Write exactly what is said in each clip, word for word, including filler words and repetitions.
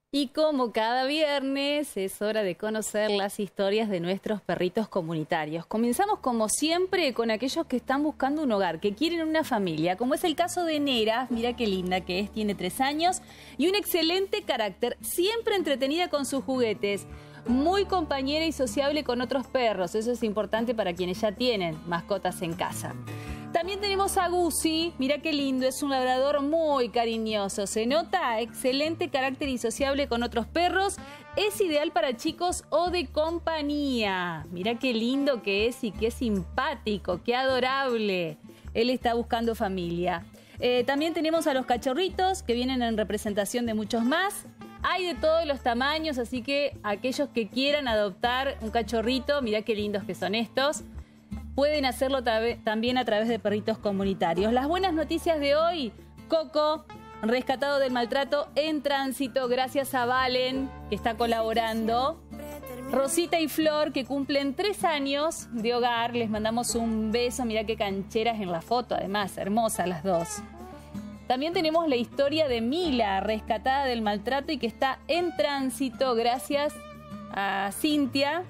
Y como cada viernes es hora de conocer las historias de nuestros perritos comunitarios. Comenzamos como siempre con aquellos que están buscando un hogar, que quieren una familia, como es el caso de Nera, mira qué linda que es, tiene tres años y un excelente carácter, siempre entretenida con sus juguetes, muy compañera y sociable con otros perros, eso es importante para quienes ya tienen mascotas en casa. También tenemos a Guzzi, mira qué lindo, es un labrador muy cariñoso, se nota, excelente carácter y sociable con otros perros, es ideal para chicos o de compañía. Mira qué lindo que es y qué simpático, qué adorable. Él está buscando familia. Eh, también tenemos a los cachorritos que vienen en representación de muchos más. Hay de todos los tamaños, así que aquellos que quieran adoptar un cachorrito, mira qué lindos que son estos. Pueden hacerlo también a través de perritos comunitarios. Las buenas noticias de hoy: Coco, rescatado del maltrato en tránsito gracias a Valen, que está colaborando. Rosita y Flor, que cumplen tres años de hogar. Les mandamos un beso. Mirá qué cancheras en la foto, además, hermosas las dos. También tenemos la historia de Mila, rescatada del maltrato y que está en tránsito gracias a Cintia.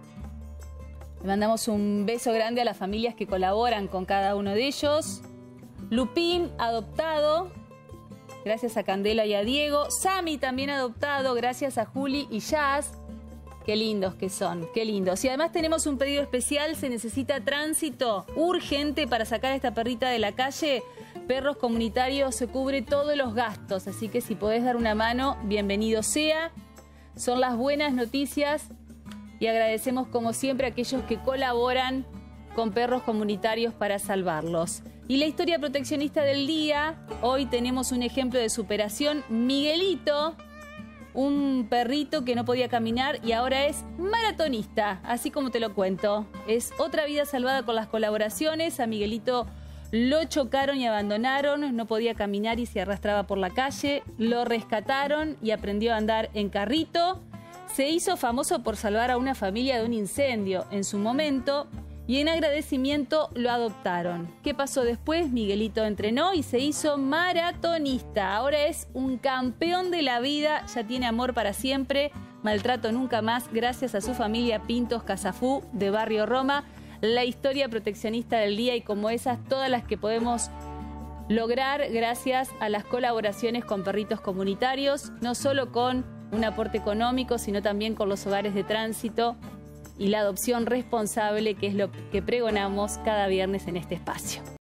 Le mandamos un beso grande a las familias que colaboran con cada uno de ellos. Lupín, adoptado, gracias a Candela y a Diego. Sammy, también adoptado, gracias a Juli y Jazz. Qué lindos que son, qué lindos. Y además tenemos un pedido especial, se necesita tránsito urgente para sacar a esta perrita de la calle. Perros Comunitarios se cubre todos los gastos, así que si podés dar una mano, bienvenido sea. Son las buenas noticias. Y agradecemos como siempre a aquellos que colaboran con Perros Comunitarios para salvarlos. Y la historia proteccionista del día, hoy tenemos un ejemplo de superación. Miguelito, un perrito que no podía caminar y ahora es maratonista, así como te lo cuento. Es otra vida salvada con las colaboraciones. A Miguelito lo chocaron y abandonaron, no podía caminar y se arrastraba por la calle. Lo rescataron y aprendió a andar en carrito. Se hizo famoso por salvar a una familia de un incendio en su momento y en agradecimiento lo adoptaron. ¿Qué pasó después? Miguelito entrenó y se hizo maratonista. Ahora es un campeón de la vida, ya tiene amor para siempre, maltrato nunca más, gracias a su familia Pintos Casafú de Barrio Roma. La historia proteccionista del día y como esas, todas las que podemos lograr gracias a las colaboraciones con perritos comunitarios, no solo con un aporte económico, sino también con los hogares de tránsito y la adopción responsable, que es lo que pregonamos cada viernes en este espacio.